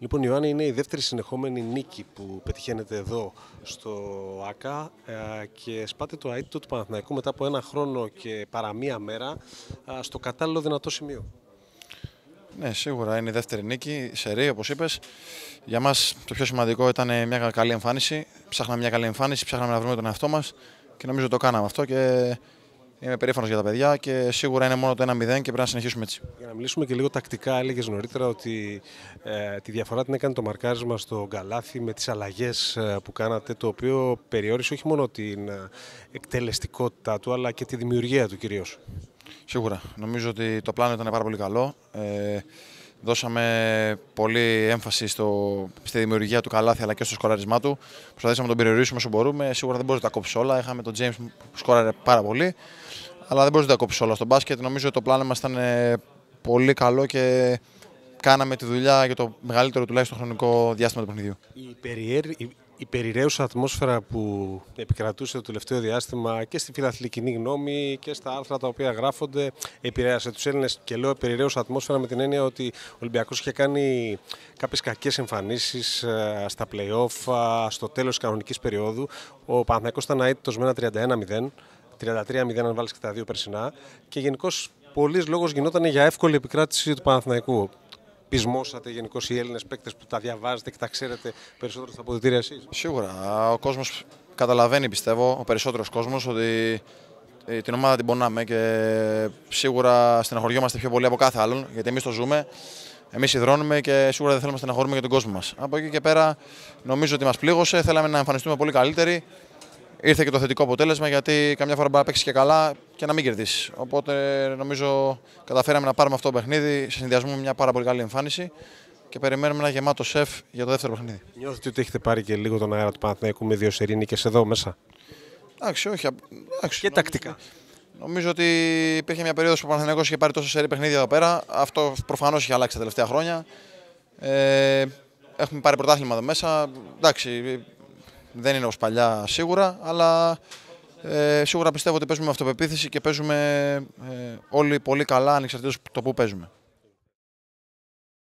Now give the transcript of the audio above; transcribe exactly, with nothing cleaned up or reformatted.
Λοιπόν, Ιωάννη, είναι η δεύτερη συνεχόμενη νίκη που πετυχαίνετε εδώ στο ΆΚΑ και σπάτε το αίτητο του Παναθηναϊκού μετά από ένα χρόνο και παρά μία μέρα στο κατάλληλο δυνατό σημείο. Ναι, σίγουρα είναι η δεύτερη νίκη, σερί, όπως είπες. Για μας το πιο σημαντικό ήταν μια καλή εμφάνιση. Ψάχναμε μια καλή εμφάνιση, ψάχναμε να βρούμε τον εαυτό μας και νομίζω το κάναμε αυτό. Και είμαι περήφανος για τα παιδιά και σίγουρα είναι μόνο το ένα μηδέν και πρέπει να συνεχίσουμε έτσι. Για να μιλήσουμε και λίγο τακτικά, έλεγες νωρίτερα ότι ε, τη διαφορά την έκανε το μαρκάρισμα στο Γκαλάθι με τις αλλαγές ε, που κάνατε, το οποίο περιόρισε όχι μόνο την ε, εκτελεστικότητά του, αλλά και τη δημιουργία του κυρίως. Σίγουρα. Νομίζω ότι το πλάνο ήταν πάρα πολύ καλό. Ε, δώσαμε πολύ έμφαση στο, στη δημιουργία του Καλάθι αλλά και στο σκοράρισμά του. Προσπαθήσαμε να τον περιορίσουμε όσο μπορούμε. Σίγουρα δεν μπορούσε να τα κόψει όλα. Είχαμε τον James που σκόραρε πάρα πολύ. Αλλά δεν μπορούσε να τα κόψει όλα στο μπάσκετ. Νομίζω ότι το πλάνο μας ήταν πολύ καλό και κάναμε τη δουλειά για το μεγαλύτερο τουλάχιστον χρονικό διάστημα του παιχνιδιού. Η, περιέρ... η περιραίουσα ατμόσφαιρα που επικρατούσε το τελευταίο διάστημα και στη φιλαθλική γνώμη και στα άρθρα τα οποία γράφονται επηρέασε τους Έλληνες, και λέω περιραίουσα ατμόσφαιρα με την έννοια ότι ο Ολυμπιακός είχε κάνει κάποιες κακές εμφανίσεις στα play-off στο τέλος της κανονικής περίοδου. Ο Παναθηναϊκός ήταν αίτητος με ένα τριάντα ένα μηδέν, τριάντα τρία μηδέν αν βάλεις και τα δύο περσινά, και γενικώς πολλής λόγος γινόταν για εύκολη επικράτηση του Παναθηναϊκού. Πεισμόσατε γενικώς οι Έλληνες παίκτες που τα διαβάζετε και τα ξέρετε περισσότερο στα αποδυτήρια εσείς? Σίγουρα. Ο κόσμος καταλαβαίνει, πιστεύω, ο περισσότερος κόσμος, ότι την ομάδα την πονάμε και σίγουρα στεναχωριόμαστε πιο πολύ από κάθε άλλον, γιατί εμείς το ζούμε, εμείς υδρώνουμε και σίγουρα δεν θέλουμε να στεναχωρούμε για τον κόσμο μας. Από εκεί και πέρα νομίζω ότι μας πλήγωσε, θέλαμε να εμφανιστούμε πολύ καλύτεροι. Ήρθε και το θετικό αποτέλεσμα, γιατί καμιά φορά μπορεί να παίξει και καλά και να μην κερδίσει. Οπότε νομίζω καταφέραμε να πάρουμε αυτό το παιχνίδι σε συνδυασμό με μια πάρα πολύ καλή εμφάνιση και περιμένουμε ένα γεμάτο σεφ για το δεύτερο παιχνίδι. Νιώθετε ότι έχετε πάρει και λίγο τον αέρα του Παναθηναϊκού με δύο σερί νίκες εδώ μέσα? Εντάξει, όχι. Εντάξει, και τακτικά. Νομίζω ότι υπήρχε μια περίοδος που ο Παναθηναϊκός είχε πάρει τόσο σερί παιχνίδια εδώ πέρα. Αυτό προφανώς είχε αλλάξει τα τελευταία χρόνια. Ε, έχουμε πάρει πρωτάθλημα εδώ μέσα. Εντάξει. Δεν είναι όπως παλιά σίγουρα, αλλά ε, σίγουρα πιστεύω ότι παίζουμε με αυτοπεποίθηση και παίζουμε ε, όλοι πολύ καλά ανεξαρτήτως το που παίζουμε.